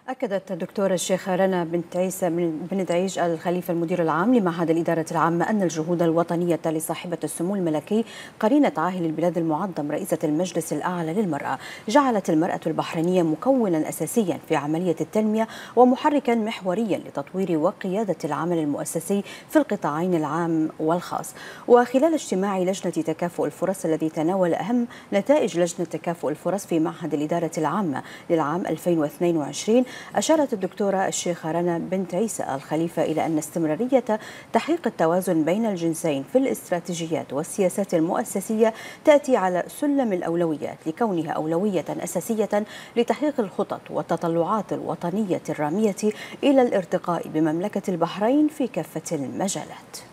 أكدت الدكتورة الشيخة رنا بنت عيسى بن دعيج الخليفة المدير العام لمعهد الإدارة العامة أن الجهود الوطنية لصاحبة السمو الملكي قرينة عاهل البلاد المعظم رئيسة المجلس الأعلى للمرأة جعلت المرأة البحرينية مكونا أساسيا في عملية التنمية ومحركا محوريا لتطوير وقيادة العمل المؤسسي في القطاعين العام والخاص. وخلال اجتماع لجنة تكافؤ الفرص الذي تناول أهم نتائج لجنة تكافؤ الفرص في معهد الإدارة العامة للعام 2022 أشارت الدكتورة الشيخة رنا بنت عيسى الخليفة إلى أن استمرارية تحقيق التوازن بين الجنسين في الاستراتيجيات والسياسات المؤسسية تأتي على سلم الأولويات لكونها أولوية أساسية لتحقيق الخطط والتطلعات الوطنية الرامية إلى الارتقاء بمملكة البحرين في كافة المجالات.